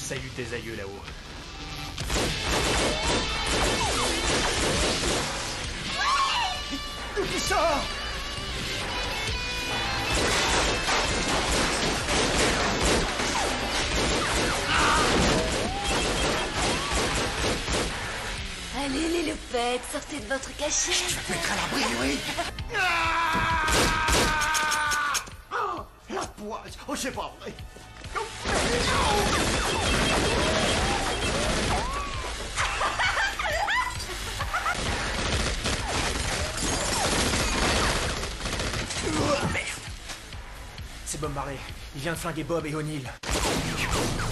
Salut tes aïeux là-haut. D'où tu sors? Allez les loupettes, sortez de votre cachette. Je vais mettre à l'abri, oui. Oh, la poisse. Oh, c'est pas vrai. Merde. C'est Bob Marley. Il vient de flinguer Bob et O'Neill.